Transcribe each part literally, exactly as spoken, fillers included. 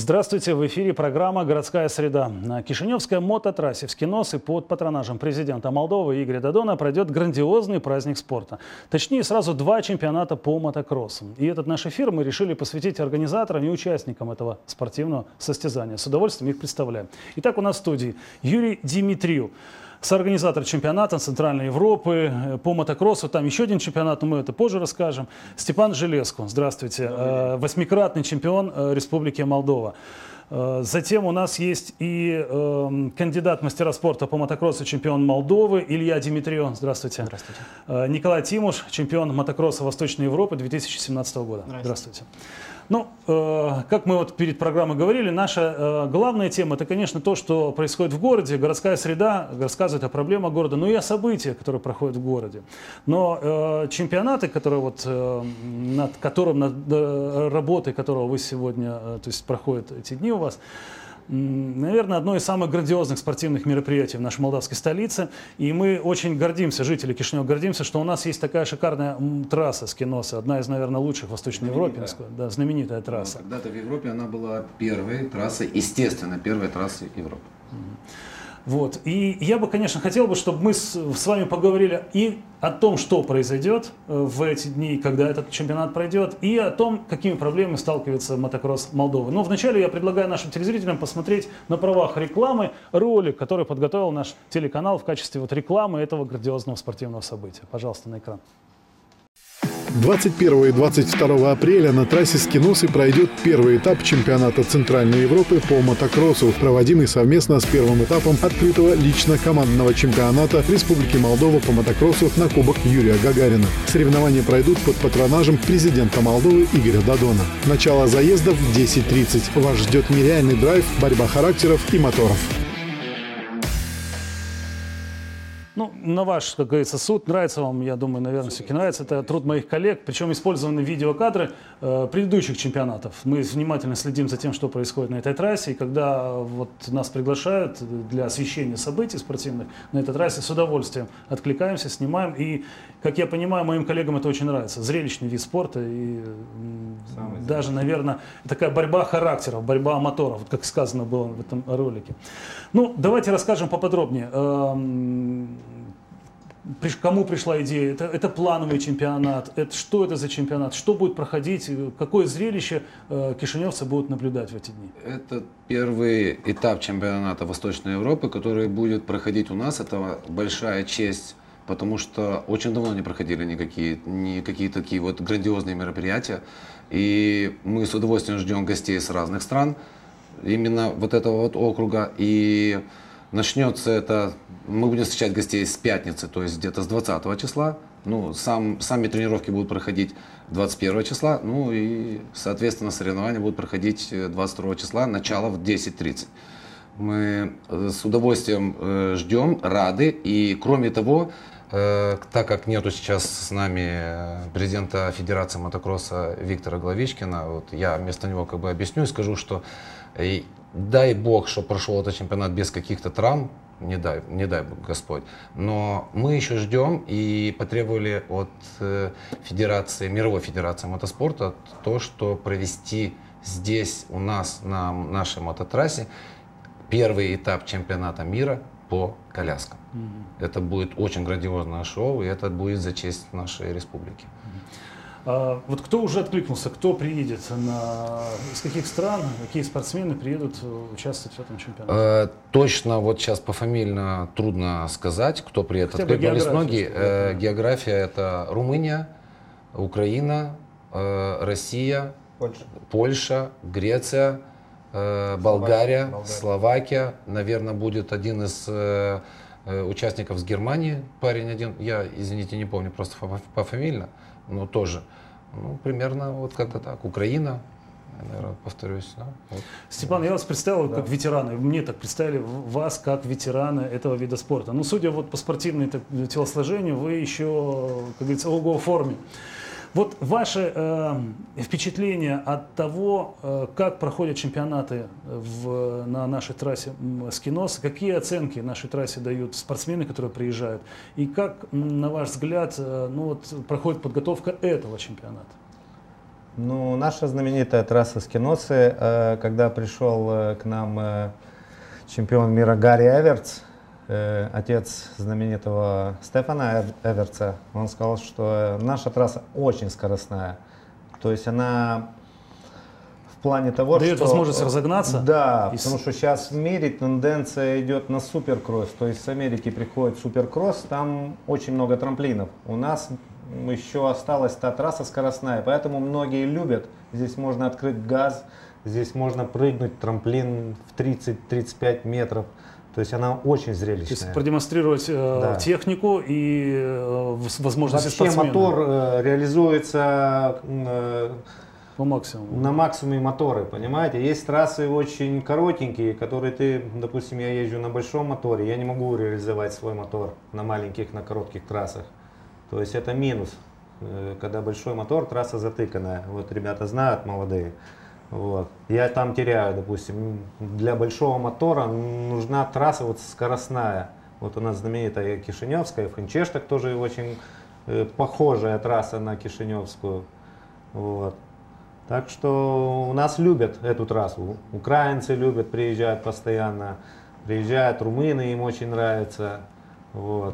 Здравствуйте, в эфире программа «Городская среда». На Кишиневской мототрассе в Скиносе под патронажем президента Молдовы Игоря Додона пройдет грандиозный праздник спорта. Точнее, сразу два чемпионата по мотокроссу. И этот наш эфир мы решили посвятить организаторам и участникам этого спортивного состязания. С удовольствием их представляем. Итак, у нас в студии Юрий Димитриев, соорганизатор чемпионата Центральной Европы по мотокроссу. Там еще один чемпионат, но мы это позже расскажем. Степан Железко, здравствуйте. Восьмикратный чемпион Республики Молдова. Затем у нас есть и э, кандидат в мастера спорта по мотокроссу, чемпион Молдовы Илья Димитриев. Здравствуйте. Здравствуйте. Э, Николай Тимуш, чемпион мотокросса Восточной Европы две тысячи семнадцатого года. Здравствуйте. Здравствуйте. Ну, э, как мы вот перед программой говорили, наша э, главная тема — это, конечно, то, что происходит в городе. Городская среда рассказывает о проблемах города, но и о событиях, которые проходят в городе. Но э, чемпионаты, которые вот, э, над которым, над э, работой которого вы сегодня, э, то есть проходят эти дни у вас, наверное, одно из самых грандиозных спортивных мероприятий в нашей молдавской столице. И мы очень гордимся, жители Кишинева, гордимся, что у нас есть такая шикарная трасса Скиноса, одна из, наверное, лучших в Восточной Европе, да, знаменитая трасса. Когда-то в Европе она была первой трассой, естественно, первой трассой Европы. Вот. И я бы, конечно, хотел бы, чтобы мы с, с вами поговорили и о том, что произойдет в эти дни, когда этот чемпионат пройдет, и о том, какими проблемами сталкивается мотокросс Молдовы. Но вначале я предлагаю нашим телезрителям посмотреть на правах рекламы ролик, который подготовил наш телеканал в качестве вот рекламы этого грандиозного спортивного события. Пожалуйста, на экран. двадцать первого и двадцать второго апреля на трассе Скиносы пройдет первый этап чемпионата Центральной Европы по мотокроссу, проводимый совместно с первым этапом открытого лично-командного чемпионата Республики Молдова по мотокроссу на Кубок Юрия Гагарина. Соревнования пройдут под патронажем президента Молдовы Игоря Додона. Начало заезда в десять тридцать. Вас ждет нереальный драйв, борьба характеров и моторов. Ну, на ваш, как говорится, суд. Нравится вам, я думаю, наверное, все-таки нравится. Это труд моих коллег, причем использованы видеокадры э, предыдущих чемпионатов. Мы внимательно следим за тем, что происходит на этой трассе. И когда вот нас приглашают для освещения событий спортивных на этой трассе, с удовольствием откликаемся, снимаем. И, как я понимаю, моим коллегам это очень нравится. Зрелищный вид спорта. И Самый даже, наверное, такая борьба характеров, борьба моторов, как сказано было в этом ролике. Ну, давайте расскажем поподробнее. Кому пришла идея? Это, это плановый чемпионат? Это, что это за чемпионат? Что будет проходить? Какое зрелище э, кишиневцы будут наблюдать в эти дни? Это первый этап чемпионата Восточной Европы, который будет проходить у нас. Это большая честь, потому что очень давно не проходили никакие, никакие такие вот грандиозные мероприятия. И мы с удовольствием ждем гостей с разных стран, именно вот этого вот округа. И начнется это, мы будем встречать гостей с пятницы, то есть где-то с двадцатого числа. Ну, сам, сами тренировки будут проходить двадцать первого числа, ну и, соответственно, соревнования будут проходить двадцать второго числа, начало в десять тридцать. Мы с удовольствием э, ждем, рады, и кроме того, э, так как нету сейчас с нами президента Федерации мотокросса Виктора Главичкина, вот я вместо него как бы объясню и скажу, что и дай бог, что прошел этот чемпионат без каких-то травм, не дай, не дай Господь. Но мы еще ждем и потребовали от э, Федерации, Мировой Федерации мотоспорта то, что провести здесь у нас на нашей мототрассе первый этап чемпионата мира по коляскам. Mm-hmm. Это будет очень грандиозное шоу, и это будет за честь нашей республики. Mm-hmm. А вот кто уже откликнулся, кто приедет, на... из каких стран, какие спортсмены приедут участвовать в этом чемпионате? Э, точно вот сейчас пофамильно трудно сказать, кто приедет. Хотя бы Откликнулись многие. Э, география — это Румыния, Украина, э, Россия, Польша, Польша, Греция, э, Болгария, Словакия, Словакия. Наверное, будет один из э, участников с Германии, парень один. Я, извините, не помню просто пофамильно. Но тоже, ну, примерно вот как-то так. Украина, наверное, повторюсь. Да? Вот. Степан, я вас представил да. как ветерана. Мне так представили вас как ветерана этого вида спорта. Но судя вот по спортивному телосложению, вы еще, как говорится, ого в форме. Вот ваше э, впечатление от того, э, как проходят чемпионаты в, на нашей трассе Скиноса, какие оценки нашей трассе дают спортсмены, которые приезжают, и как, на ваш взгляд, э, ну вот, проходит подготовка этого чемпионата? Ну, наша знаменитая трасса Скиносы, э, когда пришел э, к нам э, чемпион мира Гарри Эвертс, э, отец знаменитого Стефана Эвертса, он сказал, что наша трасса очень скоростная. То есть она в плане того, дает что... возможность разогнаться? Да, и... потому что сейчас в мире тенденция идет на суперкросс. То есть с Америки приходит суперкросс, там очень много трамплинов. У нас еще осталась та трасса скоростная, поэтому многие любят. Здесь можно открыть газ, здесь можно прыгнуть трамплин в тридцать-тридцать пять метров. То есть она очень зрелищная. То есть продемонстрировать э, да. технику и э, возможности Вообще спортсмена. Мотор э, реализуется э, по максимуму. на максимуме моторы, понимаете? Есть трассы очень коротенькие, которые ты, допустим, я езжу на большом моторе, я не могу реализовать свой мотор на маленьких, на коротких трассах. То есть это минус, когда большой мотор, трасса затыканная. Вот ребята знают, молодые. Вот. Я там теряю, допустим, для большого мотора нужна трасса вот скоростная. Вот у нас знаменитая Кишиневская, в Хинчештах тоже очень э, похожая трасса на Кишиневскую. Вот. Так что у нас любят эту трассу. Украинцы любят, приезжают постоянно. Приезжают румыны, им очень нравится. Вот.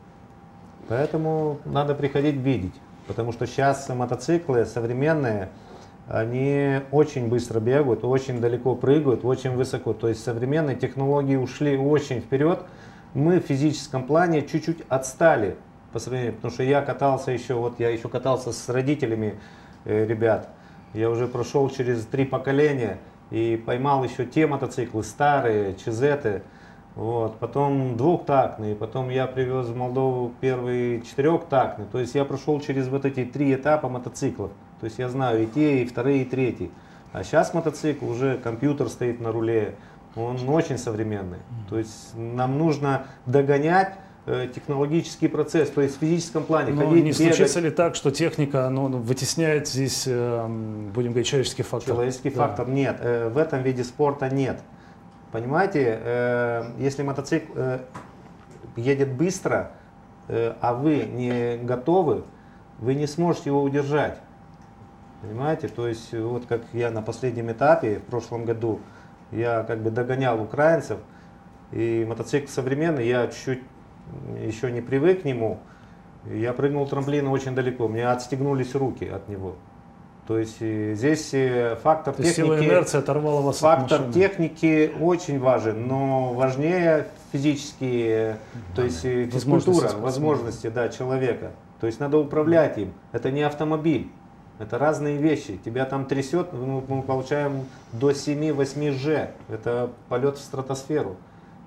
Поэтому надо приходить видеть, потому что сейчас мотоциклы современные, они очень быстро бегают, очень далеко прыгают, очень высоко. То есть современные технологии ушли очень вперед. Мы в физическом плане чуть-чуть отстали по сравнению, потому что я катался еще, вот я еще катался с родителями э, ребят. Я уже прошел через три поколения и поймал еще те мотоциклы старые, чезеты. Вот, потом двухтактный, потом я привез в Молдову первый четырехтактный. То есть я прошел через вот эти три этапа мотоциклов. То есть я знаю и те, и вторые, и третий. А сейчас мотоцикл, уже компьютер стоит на руле, он очень современный. То есть нам нужно догонять э, технологический процесс, то есть в физическом плане. Но ходить, не бегать. случится ли так, что техника ну, вытесняет здесь, э, будем говорить, человеческий фактор? Человеческий да. фактор нет, э, в этом виде спорта нет. Понимаете, э, если мотоцикл э, едет быстро, э, а вы не готовы, вы не сможете его удержать. Понимаете, то есть вот как я на последнем этапе в прошлом году, я как бы догонял украинцев, и мотоцикл современный, я чуть-чуть еще не привык к нему, я прыгнул трамплин очень далеко, мне отстегнулись руки от него. То есть здесь фактор То есть техники, сила инерции оторвала вас фактор от машины. техники очень важен, но важнее физические, то есть возможности физкультура, спортсмена. возможности да, человека. То есть надо управлять им. Это не автомобиль, это разные вещи. Тебя там трясет, ну, мы получаем до семи-восьми же. Это полет в стратосферу.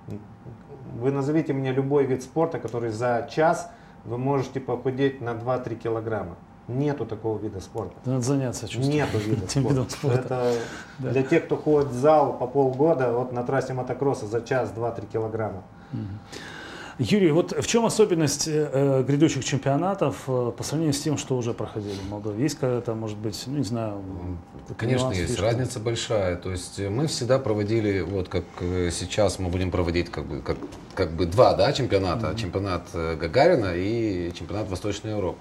Вы назовите мне любой вид спорта, который за час вы можете похудеть на два-три килограмма. Нету такого вида спорта. Надо заняться, чувствую. Нету вида этим спорта. видом спорта. Это Да. для тех, кто ходит в зал по полгода, вот на трассе мотокросса за час два-три килограмма. Юрий, вот в чем особенность э, грядущих чемпионатов э, по сравнению с тем, что уже проходили в Молдове? Есть какая-то, может быть, ну не знаю, Конечно, нюансы, есть. фишки? Разница большая. То есть мы всегда проводили, вот как э, сейчас мы будем проводить как бы, как, как бы два да, чемпионата. Mm-hmm. Чемпионат э, Гагарина и чемпионат Восточной Европы.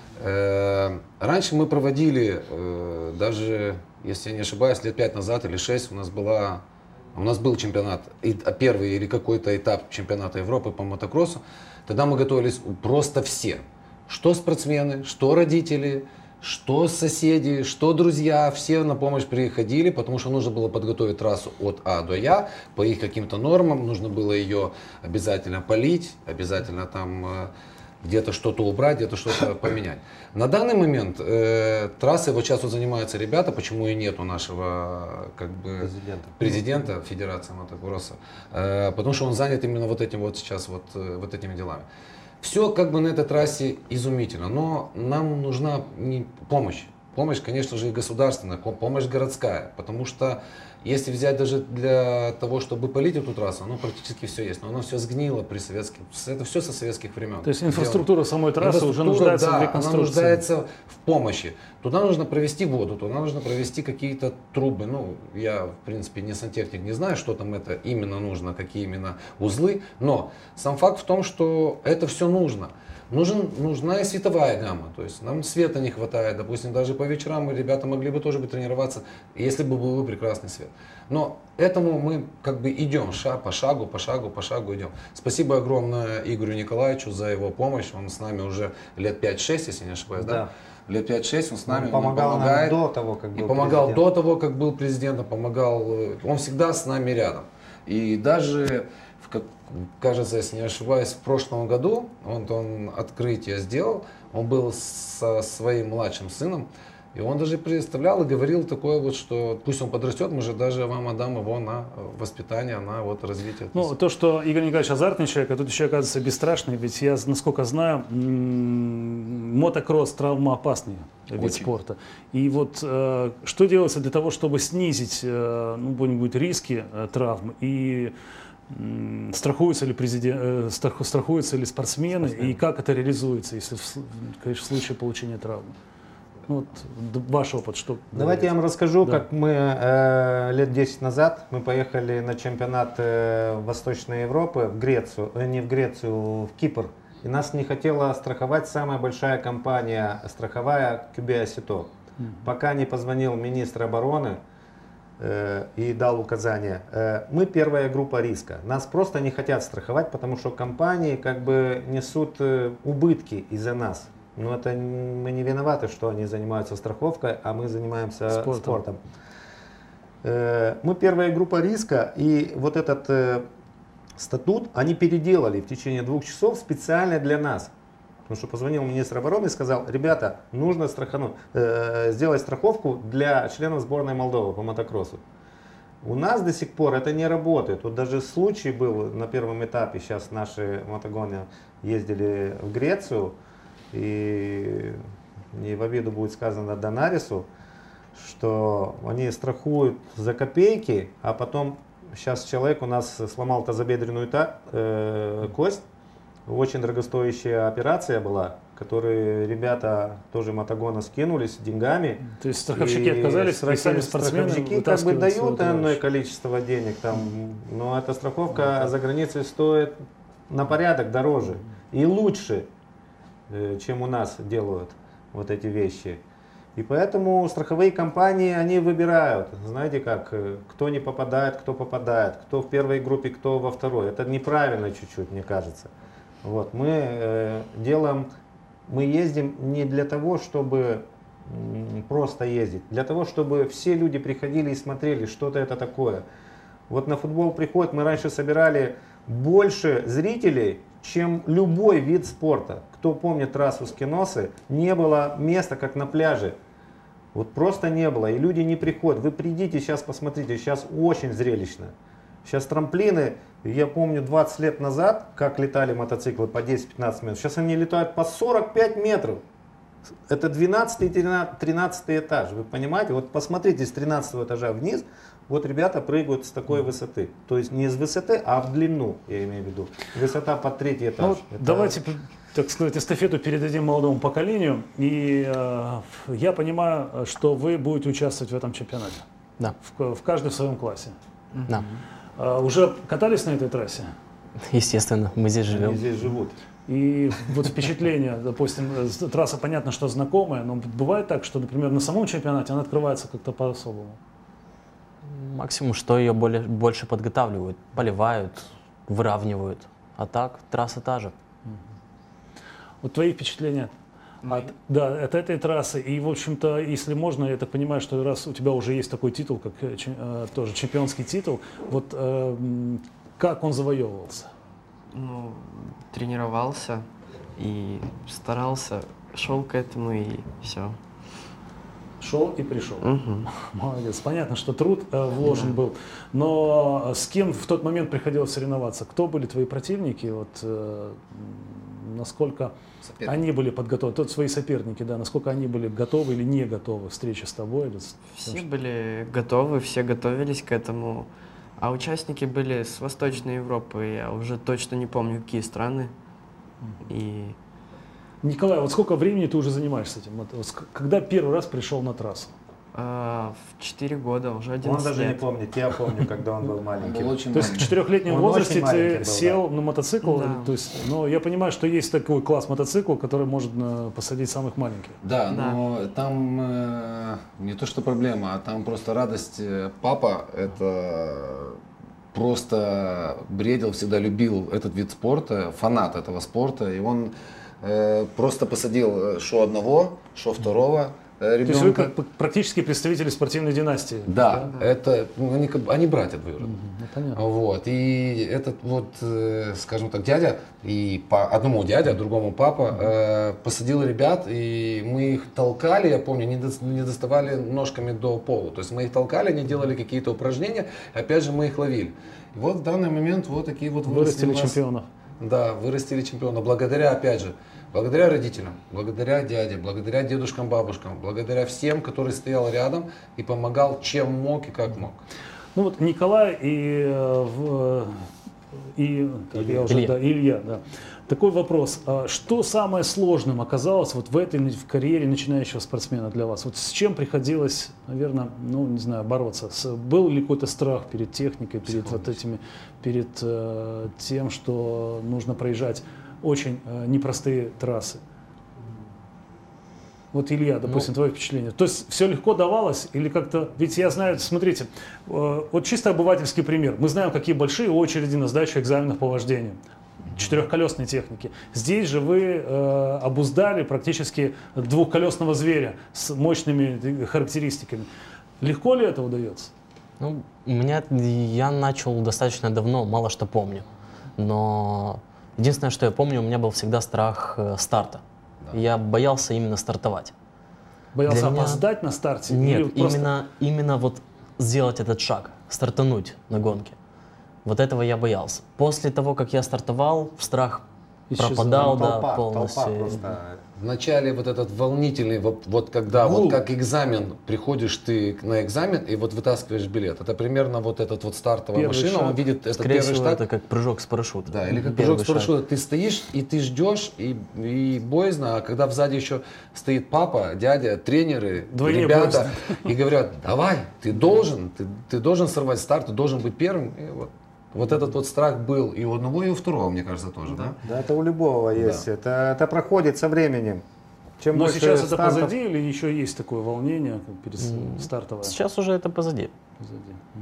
Э, раньше мы проводили, э, даже, если я не ошибаюсь, лет пять назад или шесть у нас была... У нас был чемпионат, первый или какой-то этап чемпионата Европы по мотокроссу. Тогда мы готовились просто все. Что спортсмены, что родители, что соседи, что друзья. Все на помощь приходили, потому что нужно было подготовить трассу от А до Я по их каким-то нормам. Нужно было ее обязательно полить, обязательно там где-то что-то убрать, где-то что-то поменять. На данный момент э, трассой вот сейчас вот занимаются ребята, почему и нету нашего как бы Президента. президента Федерации мотокросса, э, потому что он занят именно вот этим вот сейчас вот, э, вот этими делами. Все как бы на этой трассе изумительно, но нам нужна не помощь. Помощь, конечно же, и государственная, помощь городская, потому что если взять даже для того, чтобы полить эту трассу, ну практически все есть, но оно все сгнило при советских, это все со советских времен. То есть инфраструктура самой трассы уже Инфраструктура, нуждается да, в реконструкции. она нуждается в помощи. Туда нужно провести воду, туда нужно провести какие-то трубы. Ну, я, в принципе, не сантехник, не знаю, что там это именно нужно, какие именно узлы, но сам факт в том, что это все нужно. Нужен, нужна и световая гамма, то есть нам света не хватает, допустим, даже по вечерам ребята могли бы тоже бы тренироваться, если бы был бы прекрасный свет. Но этому мы как бы идем шаг по шагу, по шагу, по шагу идем. Спасибо огромное Игорю Николаевичу за его помощь. Он с нами уже лет пять-шесть, если не ошибаюсь, да? да? Лет пять-шесть он с нами, он помогал он помогает. Нам до того, как был и помогал президент. до того, как был президентом, помогал. Он всегда с нами рядом. И даже, как, кажется, если не ошибаюсь, в прошлом году он, он открытие сделал. Он был со своим младшим сыном. И он даже представлял и говорил такое вот, что пусть он подрастет, мы же даже вам отдам его на воспитание, на вот развитие. Ну, то, что Игорь Николаевич азартный человек, а тут еще оказывается бесстрашный, ведь я, насколько знаю, мотокросс травмоопасный вид Очень. спорта. И вот э, что делается для того, чтобы снизить, э, ну, какие-нибудь риски э, травм и э, страхуются ли президент, э, страху, страхуются ли спортсмены, спортсмены, и как это реализуется, если в, конечно, в случае получения травмы? Вот ваш опыт, что... Давайте я вам расскажу, да. как мы э, лет десять назад мы поехали на чемпионат э, Восточной Европы в Грецию, э, не в Грецию, в Кипр. И нас не хотела страховать самая большая компания страховая Кюбиасито. Mm-hmm. Пока не позвонил министр обороны э, и дал указания. Э, мы первая группа риска. Нас просто не хотят страховать, потому что компании как бы несут э, убытки из-за нас. Но это мы не виноваты, что они занимаются страховкой, а мы занимаемся спортом. спортом. Э, мы первая группа риска, и вот этот э, статут они переделали в течение двух часов специально для нас. Потому что позвонил министр обороны и сказал: ребята, нужно страхануть, э, сделать страховку для членов сборной Молдовы по мотокроссу. У нас до сих пор это не работает. Вот даже случай был на первом этапе, сейчас наши мотогоны ездили в Грецию. И не в обиду будет сказано Донарису, что они страхуют за копейки, а потом сейчас человек у нас сломал тазобедренную та, э, кость. Очень дорогостоящая операция была, которые ребята тоже мотогона скинулись деньгами. То есть страховщики отказались, и сами спортсмены страховщики как бы дают энное количество денег, там, но эта страховка за границей стоит на порядок дороже и лучше, чем у нас делают вот эти вещи. И поэтому страховые компании, они выбирают, знаете как, кто не попадает, кто попадает, кто в первой группе, кто во второй. Это неправильно чуть-чуть, мне кажется. Вот, мы э, делаем, мы ездим не для того, чтобы м, просто ездить, для того, чтобы все люди приходили и смотрели, что-то это такое. Вот на футбол приходят, мы раньше собирали больше зрителей, чем любой вид спорта. Кто помнит трассу Скиносы, не было места, как на пляже. Вот просто не было. И люди не приходят. Вы придите, сейчас посмотрите, сейчас очень зрелищно. Сейчас трамплины, я помню двадцать лет назад, как летали мотоциклы по десять-пятнадцать метров. Сейчас они летают по сорок пять метров. Это двенадцатый и тринадцатый этаж. Вы понимаете? Вот посмотрите с тринадцатого этажа вниз. Вот ребята прыгают с такой высоты. То есть не с высоты, а в длину, я имею в виду. Высота под третий этаж. Ну, Это... Давайте, так сказать, эстафету передадим молодому поколению. И э, я понимаю, что вы будете участвовать в этом чемпионате. Да. В, в каждый в своем классе. Да. Э, уже катались на этой трассе? Естественно, мы здесь живем. Они здесь живут. И вот впечатление, допустим, трасса понятно, что знакомая, но бывает так, что, например, на самом чемпионате она открывается как-то по-особому. Максимум, что ее более, больше подготавливают, поливают, выравнивают. А так, трасса та же. Вот твои впечатления от, да, от этой трассы. И, в общем-то, если можно, я так понимаю, что раз у тебя уже есть такой титул, как э, тоже чемпионский титул, вот э, как он завоевывался? Ну, тренировался и старался, шел к этому и все. Шел и пришел. Угу. Молодец. Понятно, что труд э, вложен да. был. Но с кем в тот момент приходилось соревноваться? Кто были твои противники? Вот, э, насколько соперники. Они были подготовлены? Тот свои соперники, да, насколько они были готовы или не готовы к встрече с тобой? Или с все тем, что... были готовы, все готовились к этому. А участники были с Восточной Европы. Я уже точно не помню, какие страны. И... Николай, вот сколько времени ты уже занимаешься этим? Вот, когда первый раз пришел на трассу? А, в четыре года, уже Он одиннадцать даже не лет. помнит, я помню, когда он был маленький. Был очень То есть в маленький. четырехлетнем Он возрасте очень маленький ты был, сел на мотоцикл, Да. то есть, но я понимаю, что есть такой класс мотоцикл, который может э, посадить самых маленьких. Да, Да. но там э, не то что проблема, а там просто радость. Э, Папа это просто бредил, всегда любил этот вид спорта, фанат этого спорта, и он э, просто посадил э, шо одного, шо второго э, То есть вы ребенка. как практически представители спортивной династии. Да, это ну, они, как бы- они братья двоюродные. Ну, понятно. Вот. И этот вот, э, скажем так, дядя, и по одному дядя, другому папа, э, посадил ребят, и мы их толкали, я помню, не, дос- не доставали ножками до пола. То есть мы их толкали, они делали какие-то упражнения, опять же мы их ловили. И вот в данный момент вот такие вот выросли Вырастили у нас- чемпионов. Да, вырастили чемпиона. Благодаря, опять же, благодаря родителям, благодаря дяде, благодаря дедушкам, бабушкам, благодаря всем, который стоял рядом и помогал, чем мог и как мог. Ну вот Николай и, э, в- и так, я уже, Илья. да, Илья, да. Такой вопрос. А что самое сложным оказалось вот в этой в карьере начинающего спортсмена для вас? Вот с чем приходилось, наверное, ну не знаю, бороться? С- был ли какой-то страх перед техникой, перед вот этими, перед э, тем, что нужно проезжать очень э, непростые трассы? Вот, Илья, допустим, твое впечатление. То есть все легко давалось или как-то... Ведь я знаю, смотрите, э, вот чисто обывательский пример. Мы знаем, какие большие очереди на сдачу экзаменов по вождению. Четырехколесной техники. Здесь же вы э, обуздали практически двухколесного зверя с мощными характеристиками. Легко ли это удается? Ну, у меня, я начал достаточно давно, мало что помню. Но единственное, что я помню, у меня был всегда страх э, старта. Я боялся именно стартовать. Боялся Для меня- опоздать на старте? или Нет, просто- именно, именно вот сделать этот шаг, стартануть на гонке. Вот этого я боялся. После того, как я стартовал, страх Исчезал. пропадал, да, толпа, полностью. толпа просто. Вначале вот этот волнительный, вот, вот когда Гул. вот как экзамен, приходишь ты на экзамен и вот вытаскиваешь билет. Это примерно вот этот вот стартовая Первый машина, шаг. он видит этот Скорее первый всего, шаг. это как прыжок с парашюта. Да, или как Первый прыжок с шаг. парашюта. Ты стоишь и ты ждешь, и, и боязно, а когда сзади еще стоит папа, дядя, тренеры, Вдвойне ребята, и говорят, давай, ты должен, ты, ты должен сорвать старт, ты должен быть первым. И вот, вот этот вот страх был и у одного, и у второго, мне кажется, тоже, да? Да, это у любого есть. Это, это проходит со временем. Чем Но больше сейчас это стартов- позади или еще есть такое волнение как перед с- стартовое? Сейчас уже это позади. Позади. Мгм.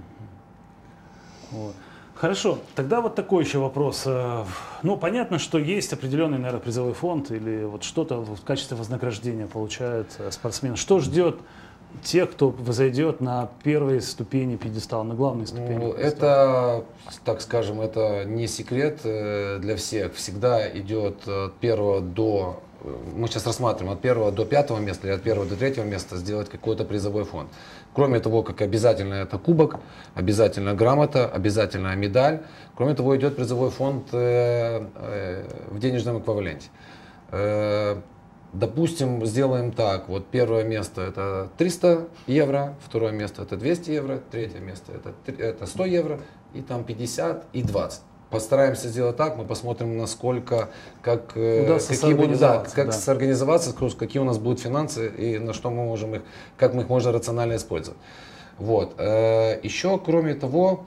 Вот. Хорошо, тогда вот такой еще вопрос. Э, Ну, понятно, что есть определенный, наверное, призовой фонд или вот что-то в качестве вознаграждения получает э, спортсмен. Что ждет тех, кто взойдет на первые ступени пьедестала, на главные ступени? Ну, пьедестала? это, так скажем, это не секрет э, для всех. Всегда идет от первого до, э, мы сейчас рассматриваем, от первого до пятого места или от первого до третьего места сделать какой-то призовой фонд. Кроме того, как обязательно это кубок, обязательно грамота, обязательно медаль. Кроме того, идет призовой фонд э, э, в денежном эквиваленте. Э, Допустим, сделаем так, вот первое место это триста евро, второе место это двести евро, третье место это, три- это сто евро, и там пятьдесят и двадцать. Постараемся сделать так, мы посмотрим, насколько, как, э, Удастся какие будут, да, сорганизоваться, как да. сорганизоваться, какие у нас будут финансы и на что мы можем их, как мы их можно рационально использовать. Вот. Э, Еще, кроме того,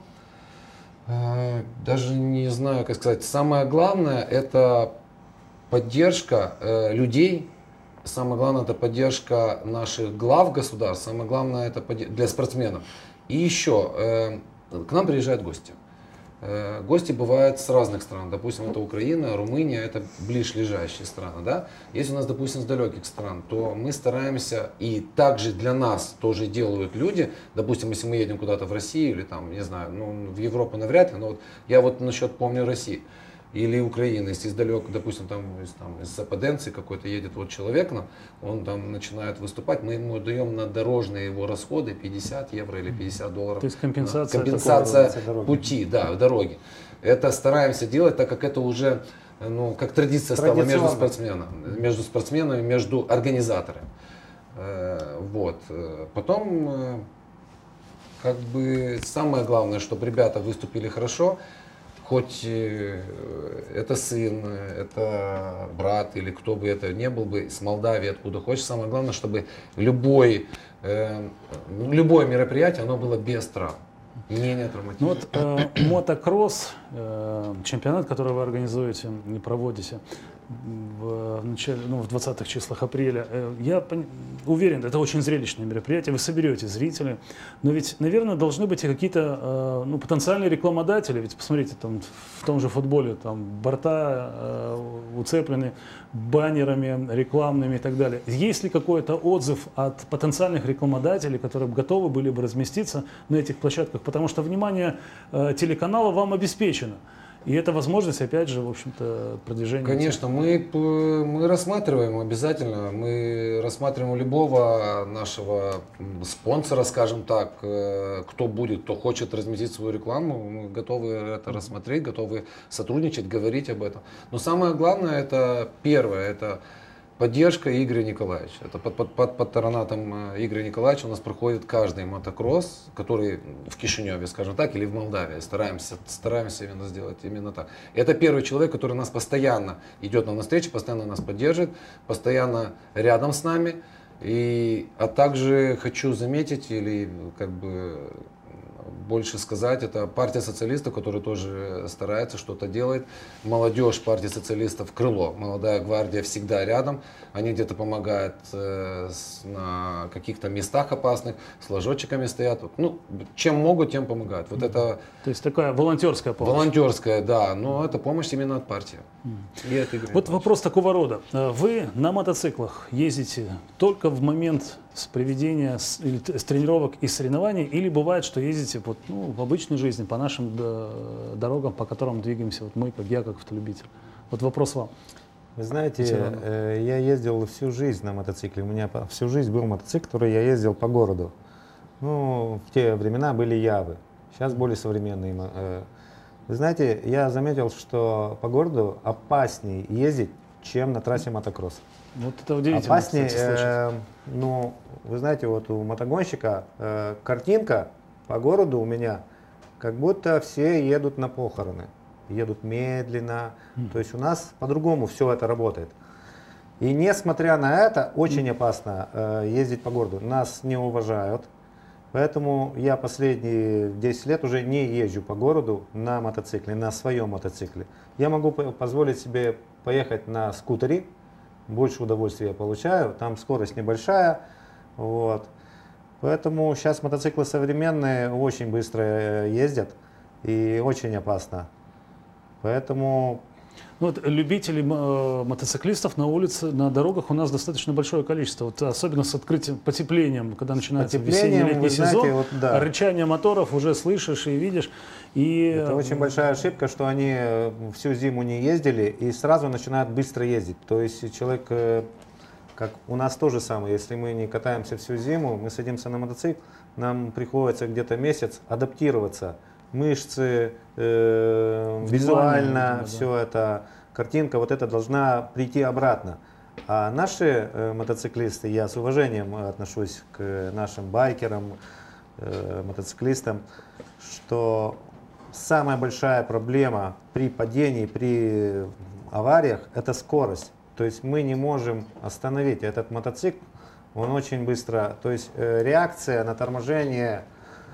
э, даже не знаю, как сказать, самое главное это поддержка э, людей, самое главное это поддержка наших глав государств, самое главное это подде- для спортсменов. И еще э, к нам приезжают гости. Э, гости бывают с разных стран, допустим, это Украина, Румыния, это ближлежащие страны, да. Если у нас, допустим, с далеких стран, то мы стараемся, и также для нас тоже делают люди, допустим, если мы едем куда-то в Россию или там, не знаю, ну в Европу навряд ли, но вот я вот насчет помню России. Или Украина, если издалек, допустим, там из, там, из Западенции какой-то едет вот человек к нам, он там начинает выступать, мы ему даем на дорожные его расходы пятьдесят евро или пятьдесят долларов. То есть компенсация Компенсация такого дороги. пути, да, дороги. Это стараемся делать, так как это уже, ну, как традиция стала между Традиционно. спортсменами, между спортсменами, между организаторами. Э, Вот. Э, Потом, э, как бы, самое главное, чтобы ребята выступили хорошо, хоть э, это сын, это брат или кто бы это ни был бы, с Молдавии, откуда хочешь, самое главное, чтобы любой э, любое мероприятие, оно было без травм. Не, не травматично. Ну вот э, мотокросс, э, чемпионат, который вы организуете и проводите в, начале, ну, в двадцатых числах апреля, э, я пон- уверен, это очень зрелищное мероприятие, вы соберете зрителей, но ведь, наверное, должны быть и какие-то э, ну, потенциальные рекламодатели, ведь посмотрите, там, в том же футболе там, борта э, уцеплены баннерами рекламными и так далее. Есть ли какой-то отзыв от потенциальных рекламодателей, которые бы готовы были бы разместиться на этих площадках? Потому что внимание э, телеканала вам обеспечено. И это возможность, опять же, в общем-то, продвижения. Конечно, мы, мы рассматриваем обязательно, мы рассматриваем любого нашего спонсора, скажем так, кто будет, кто хочет разместить свою рекламу, мы готовы это рассмотреть, готовы сотрудничать, говорить об этом. Но самое главное, это первое, это поддержка Игоря Николаевича. Это под, под, под патронатом Игоря Николаевича у нас проходит каждый мотокросс, который в Кишиневе, скажем так, или в Молдавии. Стараемся, стараемся именно сделать именно так. Это первый человек, который нас постоянно идет нам навстречу, постоянно нас поддерживает, постоянно рядом с нами. И, а также хочу заметить, или как бы больше сказать, это партия социалистов, которая тоже старается, что-то делает. Молодежь партии социалистов, крыло, молодая гвардия всегда рядом. Они где-то помогают э, с, на каких-то местах опасных, с ложочками стоят. Ну, чем могут, тем помогают. Вот это То есть такая волонтерская помощь. Волонтерская, да, но это помощь именно от партии. И от Игоря Вот вопрос такого рода. Вы на мотоциклах ездите только в момент с проведения с, или, с тренировок и соревнований, или бывает, что ездите вот, ну, в обычной жизни по нашим до, дорогам, по которым двигаемся, вот мы, как я, как автолюбитель. Вот вопрос вам. Вы знаете, э, я ездил всю жизнь на мотоцикле. У меня всю жизнь был мотоцикл, который я ездил по городу. Ну, в те времена были Явы. Сейчас более современные. Э, Вы знаете, я заметил, что по городу опаснее ездить, чем на трассе мотокросс. Вот это удивительно, Опаснее, кстати, слышать. э, ну, вы знаете, вот у мотогонщика э, картинка по городу у меня, как будто все едут на похороны, едут медленно. Mm. То есть у нас по-другому все это работает. И несмотря на это, очень mm. опасно э, ездить по городу. Нас не уважают. Поэтому я последние десять лет уже не езжу по городу на мотоцикле, на своем мотоцикле. Я могу позволить себе поехать на скутере, больше удовольствия я получаю, там скорость небольшая. Вот. Поэтому сейчас мотоциклы современные очень быстро ездят и очень опасно. Поэтому... Ну, вот любителей э, мотоциклистов на улице, на дорогах у нас достаточно большое количество. Вот, особенно с открытием, потеплением, когда начинается весенний-летний сезон, знаете, вот, да. рычание моторов уже слышишь и видишь. И... Это очень большая ошибка, что они всю зиму не ездили и сразу начинают быстро ездить. То есть человек, как у нас то же самое, если мы не катаемся всю зиму, мы садимся на мотоцикл, нам приходится где-то месяц адаптироваться. Мышцы, э, визуально, да, все да. это, картинка вот это должна прийти обратно. А наши э, мотоциклисты, я с уважением отношусь к нашим байкерам, э, мотоциклистам, что самая большая проблема при падении, при авариях – это скорость. То есть мы не можем остановить этот мотоцикл, он очень быстро, то есть э, реакция на торможение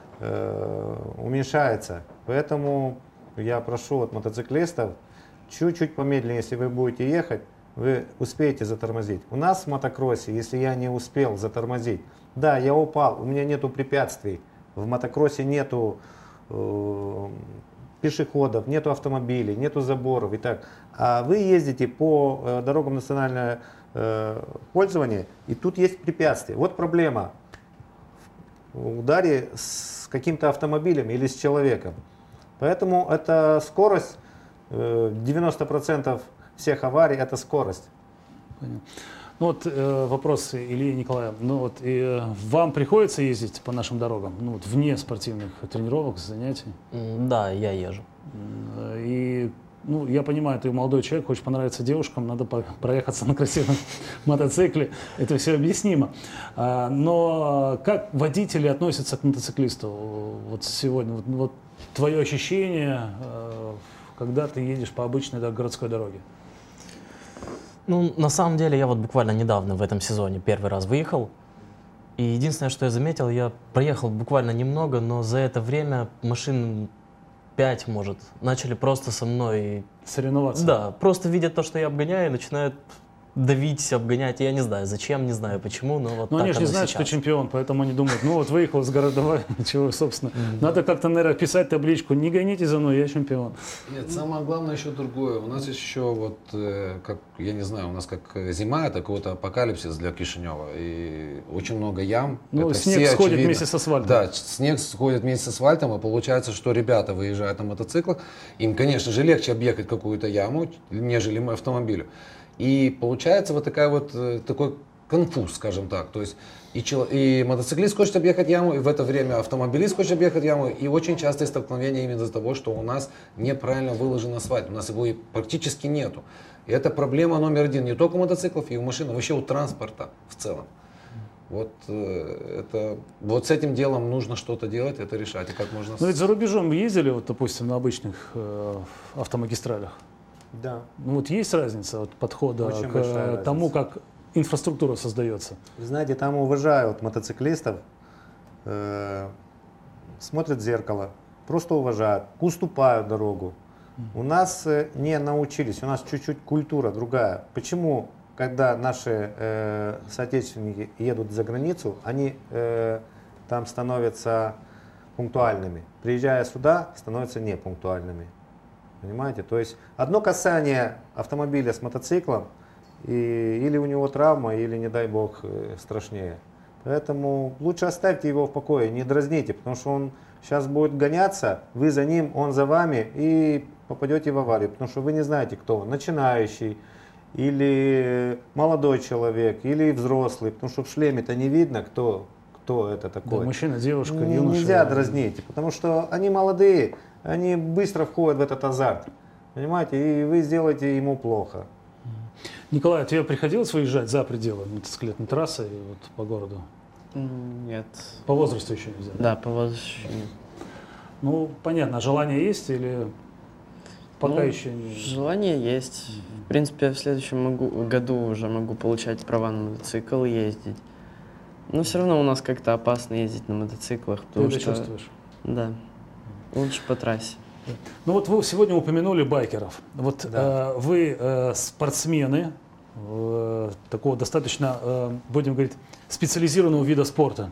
уменьшается. Поэтому я прошу от мотоциклистов чуть-чуть помедленнее, если вы будете ехать, вы успеете затормозить. У нас в мотокроссе, если я не успел затормозить, да, я упал, у меня нету препятствий, в мотокроссе нету э, пешеходов, нету автомобилей, нету заборов и так. А вы ездите по э, дорогам национального э, пользования, и тут есть препятствия. Вот проблема в ударе с с каким-то автомобилем или с человеком. Поэтому эта скорость, девяносто процентов всех аварий это скорость. Понятно. Ну вот э, вопрос Ильи Николаевна. Ну вот и, э, вам приходится ездить по нашим дорогам, ну вот вне спортивных тренировок, занятий? Да, я езжу. И ну, я понимаю, ты молодой человек, хочешь понравиться девушкам, надо проехаться на красивом мотоцикле. Это все объяснимо. Но как водители относятся к мотоциклисту вот сегодня? Вот, вот твое ощущение, когда ты едешь по обычной да, городской дороге? Ну, на самом деле, я вот буквально недавно в этом сезоне первый раз выехал. И единственное, что я заметил, я проехал буквально немного, но за это время машин пять, может, начали просто со мной... Соревноваться? Да, просто видят то, что я обгоняю, и начинают давить, обгонять. Я не знаю, зачем, не знаю почему, но вот Но так они же не оно знают, сейчас. что чемпион, поэтому они думают, ну вот выехал с городовой, чего, собственно. Надо как-то, наверное, писать табличку, не гоните за мной, я чемпион. Нет, самое главное еще другое. У нас есть еще вот, э, как, я не знаю, у нас как зима, это какой-то апокалипсис для Кишинева. И очень много ям. Ну, Это снег все сходит очевидно. вместе с асфальтом. Да, снег сходит вместе с асфальтом, и получается, что ребята выезжают на мотоциклах. Им, конечно же, легче объехать какую-то яму, нежели мы автомобилю. И получается вот такая вот, э, такой конфуз, скажем так. То есть и, чел- и мотоциклист хочет объехать яму, и в это время автомобилист хочет объехать яму. И очень частые столкновения именно из-за того, что у нас неправильно выложен асфальт. У нас его и практически нету. И это проблема номер один не только у мотоциклов, и у машин, а вообще у транспорта в целом. Вот, э, это, вот с этим делом нужно что-то делать, это решать. И как можно... Но ведь за рубежом вы ездили, вот, допустим, на обычных э, автомагистралях? Да. Ну вот есть разница от подхода Очень к большая э, тому, разница. как инфраструктура создается? Вы знаете, там уважают мотоциклистов, э, смотрят в зеркало, просто уважают, уступают дорогу. У нас э, не научились, у нас чуть-чуть культура другая. Почему, когда наши э, соотечественники едут за границу, они э, там становятся пунктуальными, приезжая сюда, становятся непунктуальными? Понимаете? То есть одно касание автомобиля с мотоциклом, и, или у него травма, или, не дай бог, э, страшнее. Поэтому лучше оставьте его в покое, не дразните, потому что он сейчас будет гоняться, вы за ним, он за вами, и попадете в аварию, потому что вы не знаете, кто он, начинающий, или молодой человек, или взрослый, потому что в шлеме-то не видно, кто, кто это такой. Да, мужчина, девушка, Не- юноша. Нельзя дразнить, потому что они молодые, они быстро входят в этот азарт, понимаете, и вы сделаете ему плохо. Николай, а тебе приходилось выезжать за пределы мотоциклетной трассы и вот по городу? М, Нет. По возрасту еще нельзя? Да, по возрасту нет. Ну, понятно, а желание есть или пока Ну, еще не... Желание есть. В принципе, я в следующем могу- году уже могу получать права на мотоцикл и ездить. Но все равно у нас как-то опасно ездить на мотоциклах, Ты потому это что... чувствуешь? Да. Лучше по трассе. Ну вот вы сегодня упомянули байкеров. Вот э, вы э, спортсмены э, такого достаточно, э, будем говорить, специализированного вида спорта.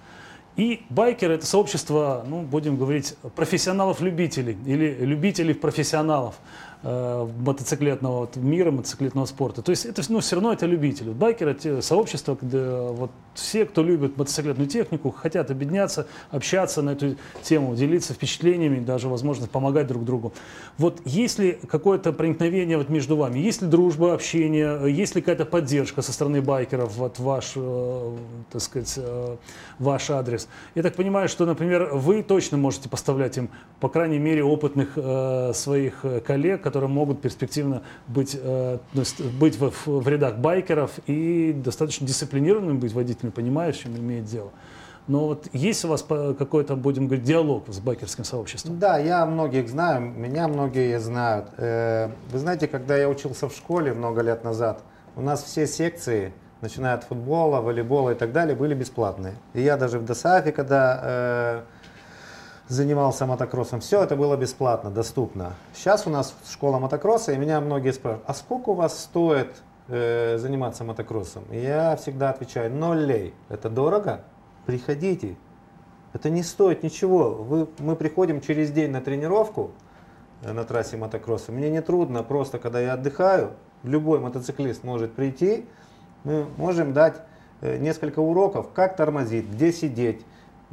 И байкеры — это сообщество, ну, будем говорить, профессионалов-любителей или любителей-профессионалов э, мотоциклетного вот, мира, мотоциклетного спорта. То есть это, ну, все равно это любители. Вот байкеры — это сообщество, где вот все, кто любит мотоциклетную технику, хотят объединяться, общаться на эту тему, делиться впечатлениями, даже возможность помогать друг другу. Вот есть ли какое-то проникновение вот между вами? Есть ли дружба, общение? Есть ли какая-то поддержка со стороны байкеров, вот ваш, э, так сказать, э, ваш адрес? Я так понимаю, что, например, вы точно можете поставлять им, по крайней мере, опытных э, своих коллег, которые могут перспективно быть, э, то есть быть в, в рядах байкеров и достаточно дисциплинированным быть водителем, понимающим, иметь дело. Но вот есть у вас по- какой-то, будем говорить, диалог с байкерским сообществом? Да, я многих знаю, меня многие знают. Э, Вы знаете, когда я учился в школе много лет назад, у нас все секции, начиная от футбола, волейбола и так далее, были бесплатные. И я даже в ДОСААФе, когда э, занимался мотокроссом, все это было бесплатно, доступно. Сейчас у нас школа мотокросса, и меня многие спрашивают, а сколько у вас стоит э, заниматься мотокроссом? И я всегда отвечаю, ноль лей. Это дорого? Приходите. Это не стоит ничего. Вы, мы приходим через день на тренировку э, на трассе мотокросса. Мне не трудно, просто когда я отдыхаю, любой мотоциклист может прийти, мы можем дать э, несколько уроков, как тормозить, где сидеть,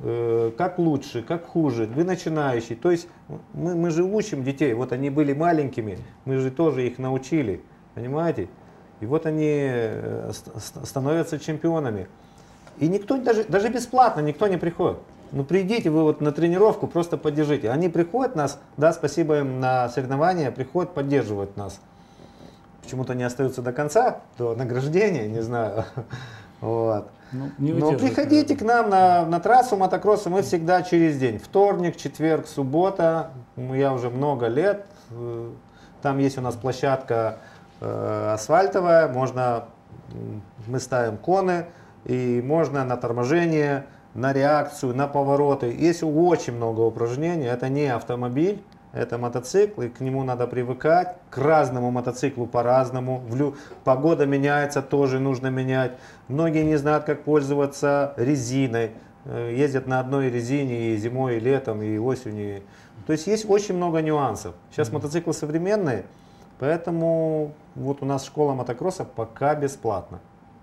э, как лучше, как хуже, вы начинающий. То есть мы, мы же учим детей, вот они были маленькими, мы же тоже их научили, понимаете? И вот они э, ст- становятся чемпионами. И никто, даже, даже бесплатно никто не приходит. Ну придите вы вот на тренировку, просто поддержите. Они приходят нас, да, спасибо им на соревнования, приходят, поддерживают нас. Почему-то не остаются до конца, до награждения, не знаю. Вот. Ну, не Но удерживает, приходите наверное. к нам на, на трассу мотокросса, мы всегда через день. Вторник, четверг, суббота, ну, я уже много лет. э, Там есть у нас площадка э, асфальтовая, можно, м, мы ставим коны, И можно на торможение, на реакцию, на повороты. Есть очень много упражнений. Это не автомобиль, это мотоцикл, и к нему надо привыкать. К разному мотоциклу по-разному. Погода меняется, тоже нужно менять. Многие не знают, как пользоваться резиной. Ездят на одной резине и зимой, и летом, и осенью. То есть есть очень много нюансов. Сейчас mm-hmm. мотоциклы современные, поэтому вот у нас школа мотокросса пока бесплатна.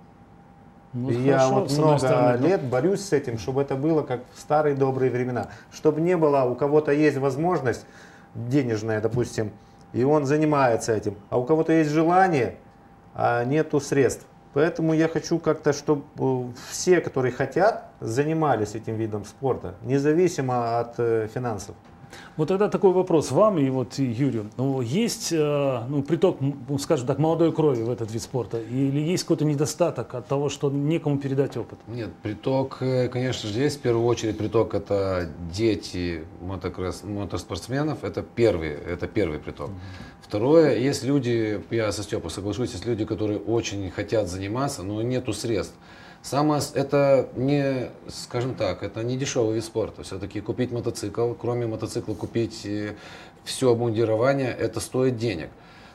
Ну, и хорошо, я вот много стороны, лет борюсь с этим, чтобы это было как в старые добрые времена. Чтобы не было, у кого-то есть возможность денежная, допустим, и он занимается этим, а у кого-то есть желание, а нету средств. Поэтому я хочу как-то, чтобы все, которые хотят, занимались этим видом спорта, независимо от э, финансов. Вот тогда такой вопрос вам и вот Юрию. Ну, есть ну, приток, скажем так, молодой крови в этот вид спорта? Или есть какой-то недостаток от того, что некому передать опыт? Нет, приток, конечно же, есть. В первую очередь приток — это дети мотокросс, мотоспортсменов. Это первый, это первый приток. Mm-hmm. Второе, есть люди, я со Степой соглашусь, есть люди, которые очень хотят заниматься, но нету средств. Самое, это не, скажем так, это не дешевый вид спорта. Все-таки купить мотоцикл, кроме мотоцикла купить все обмундирование, это стоит денег.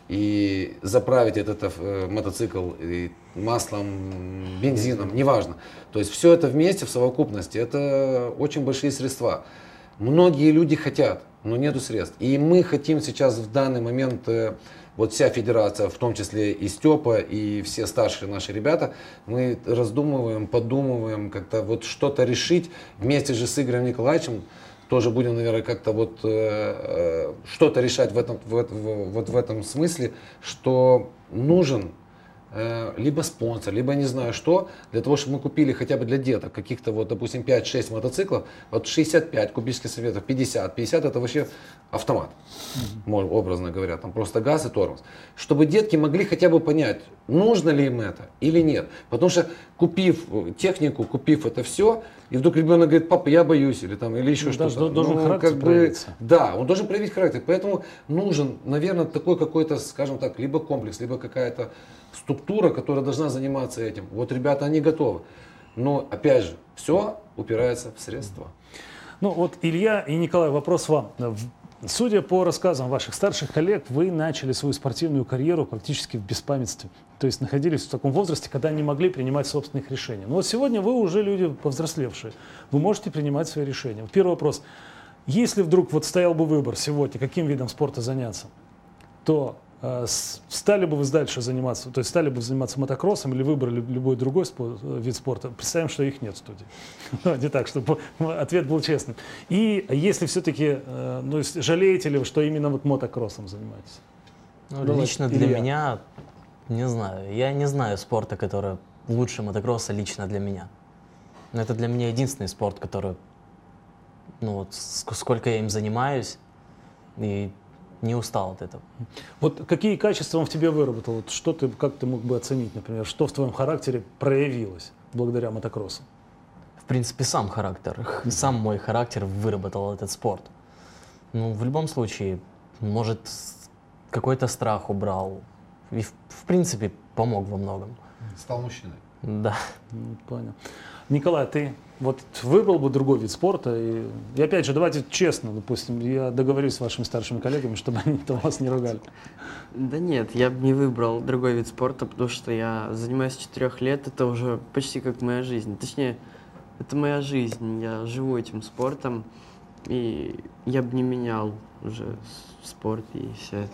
И заправить этот, этот мотоцикл маслом, бензином, неважно. То есть все это вместе, в совокупности, это очень большие средства. Многие люди хотят, но нету средств. И мы хотим сейчас в данный момент... Вот вся федерация, в том числе и Степа, и все старшие наши ребята, мы раздумываем, подумываем, как-то вот что-то решить вместе же с Игорем Николаевичем. Тоже будем, наверное, как-то вот э, что-то решать в этом, в, в, вот в этом смысле, что нужен э, либо спонсор, либо не знаю что, для того, чтобы мы купили хотя бы для деток каких-то вот, допустим, пять-шесть мотоциклов, вот шестьдесят пять кубических сантиметров, пятьдесят, пятьдесят это вообще автомат, mm-hmm. образно говоря, там просто газ и тормоз. Чтобы детки могли хотя бы понять, нужно ли им это или нет. Потому что купив технику, купив это все, и вдруг ребенок говорит: папа, я боюсь, или там, или еще ну, что-то. Должен ну, характер как проявиться. Бы, да, он должен проявить характер. Поэтому нужен, наверное, такой какой-то, скажем так, либо комплекс, либо какая-то структура, которая должна заниматься этим. Вот ребята, они готовы. Но, опять же, все упирается в средства. Ну вот, Илья и Николай, вопрос вам. Судя по рассказам ваших старших коллег, вы начали свою спортивную карьеру практически в беспамятстве. То есть находились в таком возрасте, когда не могли принимать собственных решений. Но вот сегодня вы уже люди повзрослевшие. Вы можете принимать свои решения. Первый вопрос. Если вдруг вот стоял бы выбор сегодня, каким видом спорта заняться, то э, стали бы вы дальше заниматься, то есть стали бы заниматься мотокроссом или выбрали любой другой спорт, вид спорта? Представим, что их нет в студии. Не так, чтобы ответ был честным. И если все-таки, э, ну, жалеете ли вы, что именно вот мотокроссом занимаетесь? Ну, ну, лично для Илья. меня, не знаю, я не знаю спорта, который лучше мотокросса лично для меня. Но это для меня единственный спорт, который, ну вот, сколько я им занимаюсь, и не устал от этого. Вот какие качества он в тебе выработал? Вот что ты, как ты мог бы оценить, например, что в твоем характере проявилось благодаря мотокроссу? В принципе, сам характер, сам мой характер выработал этот спорт. Ну, в любом случае, может, какой-то страх убрал. И, в, в принципе, помог во многом. Стал мужчиной. Да. Ну, понял. Николай, ты вот выбрал бы другой вид спорта? И, и опять же, давайте честно, допустим, я договорюсь с вашими старшими коллегами, чтобы они вас не ругали. Да нет, я бы не выбрал другой вид спорта, потому что я занимаюсь с четырех лет, это уже почти как моя жизнь. Точнее, это моя жизнь, я живу этим спортом, и я бы не менял уже спорт и все это.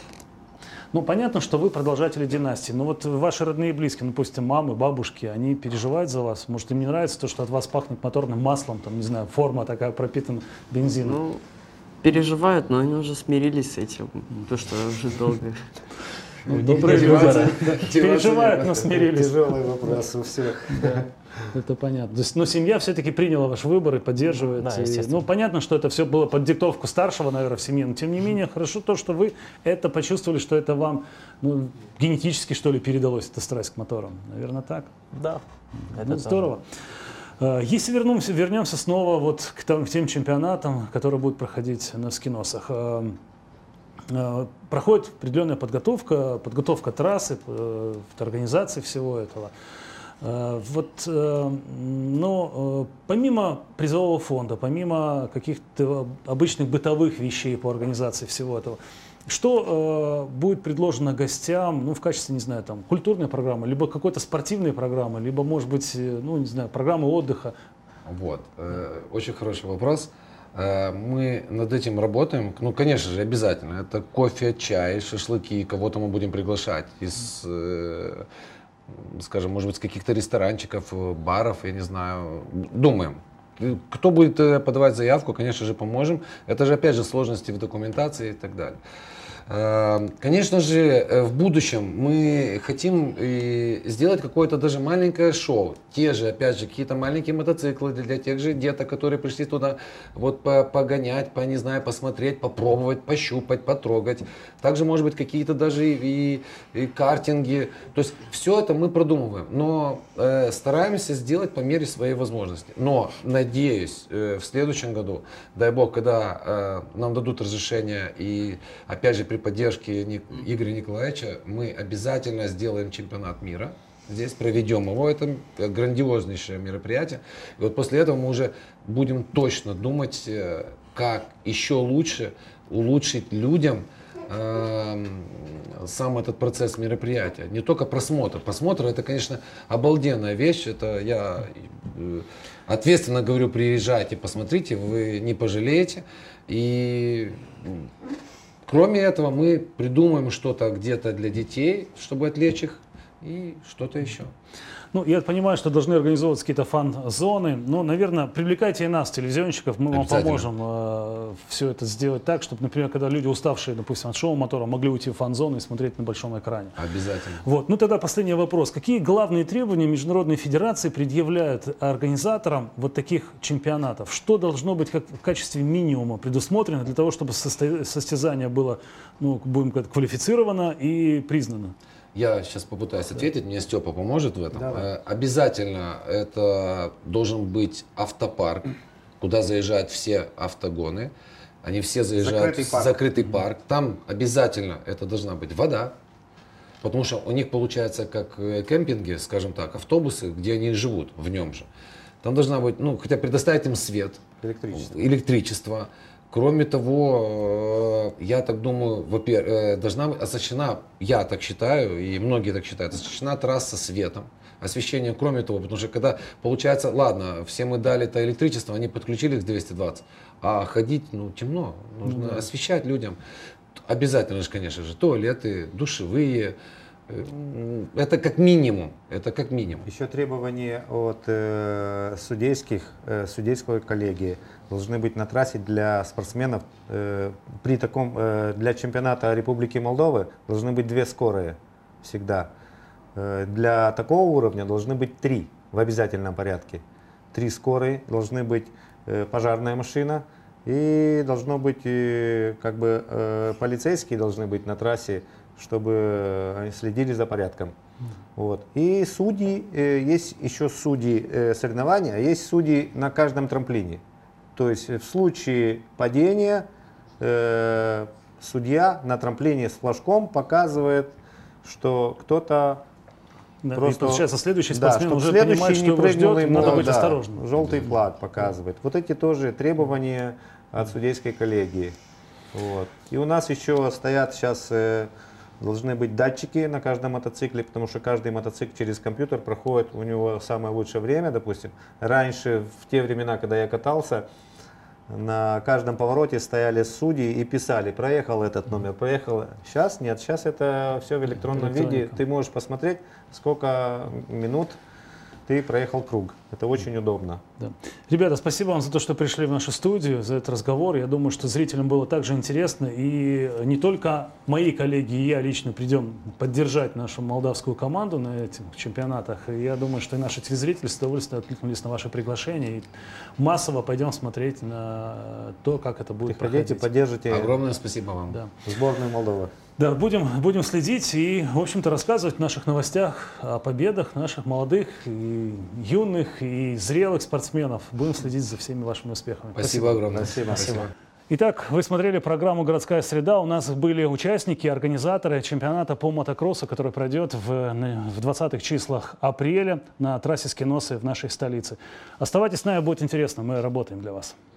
Ну, понятно, что вы продолжатели династии, но вот ваши родные и близкие, ну, допустим, мамы, бабушки, они переживают за вас? Может, им не нравится то, что от вас пахнет моторным маслом, там, не знаю, форма такая пропитана бензином? Ну, переживают, но они уже смирились с этим, то, что уже долго. Добрые люди. Переживают, но смирились. Тяжелый вопрос у всех. Это понятно. То есть, ну, семья все-таки приняла ваш выбор и поддерживает. Да, и, ну, понятно, что это все было под диктовку старшего, наверное, в семье. Но, тем не менее, хорошо то, что вы это почувствовали, что это вам, ну, генетически, что ли, передалось, эта страсть к моторам. Наверное, так? Да. Ну, здорово. Если вернемся, вернемся снова вот к, там, к тем чемпионатам, которые будут проходить на скиносах. Проходит определенная подготовка, подготовка трассы, организации всего этого. Э, Вот, э, ну, э, помимо призового фонда, помимо каких-то обычных бытовых вещей по организации всего этого, что э, будет предложено гостям, ну, в качестве, не знаю, там, культурной программы, либо какой-то спортивной программы, либо, может быть, э, ну, не знаю, программы отдыха? Вот, э, очень хороший вопрос. Э, мы над этим работаем. Ну, конечно же, обязательно. Это кофе, чай, шашлыки. Кого-то мы будем приглашать из, э, скажем, может быть, с каких-то ресторанчиков, баров, я не знаю. Думаем. Кто будет подавать заявку, конечно же, поможем. Это же, опять же, сложности в документации и так далее. Конечно же, в будущем мы хотим сделать какое-то даже маленькое шоу. Те же, опять же, какие-то маленькие мотоциклы для тех же деток, которые пришли туда вот погонять, по, не знаю, посмотреть, попробовать, пощупать, потрогать. Также, может быть, какие-то даже и, и картинги. То есть все это мы продумываем, но э, стараемся сделать по мере своей возможности. Но надеюсь, э, в следующем году, дай бог, когда э, нам дадут разрешение и, опять же, при поддержке Игоря Николаевича, мы обязательно сделаем чемпионат мира. Здесь проведем его. Это грандиознейшее мероприятие. И вот после этого мы уже будем точно думать, как еще лучше улучшить людям э, сам этот процесс мероприятия. Не только просмотр. Просмотр — это, конечно, обалденная вещь. Это я ответственно говорю: приезжайте, посмотрите, вы не пожалеете. И кроме этого, мы придумаем что-то где-то для детей, чтобы отвлечь их, и что-то еще. Ну, я понимаю, что должны организовываться какие-то фан-зоны, но, наверное, привлекайте и нас, телевизионщиков, мы вам поможем э, все это сделать так, чтобы, например, когда люди, уставшие, допустим, от шоу-мотора, могли уйти в фан-зону и смотреть на большом экране. Обязательно. Вот. Ну, тогда последний вопрос. Какие главные требования Международной Федерации предъявляют организаторам вот таких чемпионатов? Что должно быть как в качестве минимума предусмотрено для того, чтобы состо... состязание было, ну, будем говорить, квалифицировано и признано? Я сейчас попытаюсь ответить, мне Степа поможет в этом. Давай. Обязательно это должен быть автопарк, куда заезжают все автогоны. Они все заезжают Закрытый в парк. закрытый парк. Там обязательно это должна быть вода, потому что у них получается как кемпинги, скажем так, автобусы, где они живут в нем же. Там должна быть, ну, хотя предоставить им свет, Электричество. электричество. Кроме того, я так думаю, во-первых, должна быть оснащена, я так считаю, и многие так считают, оснащена трасса светом, освещением. Кроме того, потому что когда получается, ладно, все мы дали это электричество, они подключили к двести двадцать, а ходить, ну, темно, нужно mm-hmm. освещать людям. Обязательно же, конечно же, туалеты, душевые. Это как минимум, это как минимум. Еще требования от э, судейских, э, судейской коллегии должны быть на трассе для спортсменов. Э, при таком, э, для чемпионата Республики Молдовы должны быть две скорые всегда. Э, для такого уровня должны быть три в обязательном порядке. Три скорые, должны быть э, пожарная машина и должно быть, э, как бы, э, полицейские должны быть на трассе, чтобы они следили за порядком. Вот. И судьи, э, есть еще судьи э, соревнования, а есть судьи на каждом трамплине. То есть в случае падения э, судья на трамплине с флажком показывает, что кто-то Да, просто... И получается, следующий Да, спортсмен чтобы уже следующий понимает, что не его прыгнул ждет, ему, надо быть да, осторожным. желтый флаг показывает. Вот эти тоже требования от судейской коллегии. Вот. И у нас еще стоят сейчас, э, должны быть датчики на каждом мотоцикле, потому что каждый мотоцикл через компьютер проходит, у него самое лучшее время, допустим. Раньше, в те времена, когда я катался, на каждом повороте стояли судьи и писали: проехал этот номер, проехал. Сейчас нет, сейчас это все в электронном виде. Ты можешь посмотреть, сколько минут ты проехал круг. Это очень удобно. Да. Ребята, спасибо вам за то, что пришли в нашу студию, за этот разговор. Я думаю, что зрителям было также интересно. И не только мои коллеги и я лично придем поддержать нашу молдавскую команду на этих чемпионатах. И я думаю, что и наши телезрители с удовольствием откликнулись на ваше приглашение. И массово пойдем смотреть на то, как это будет Приходите, проходить. поддержите Огромное спасибо вам. Да. сборную Молдовы. Да, будем, будем следить и, в общем-то, рассказывать в наших новостях о победах наших молодых, и юных и зрелых спортсменов. Будем следить за всеми вашими успехами. Спасибо огромное. Спасибо. Спасибо. Итак, вы смотрели программу «Городская среда». У нас были участники, организаторы чемпионата по мотокроссу, который пройдет в, в двадцатых числах апреля на трассе Скиносы в нашей столице. Оставайтесь с нами, будет интересно, мы работаем для вас.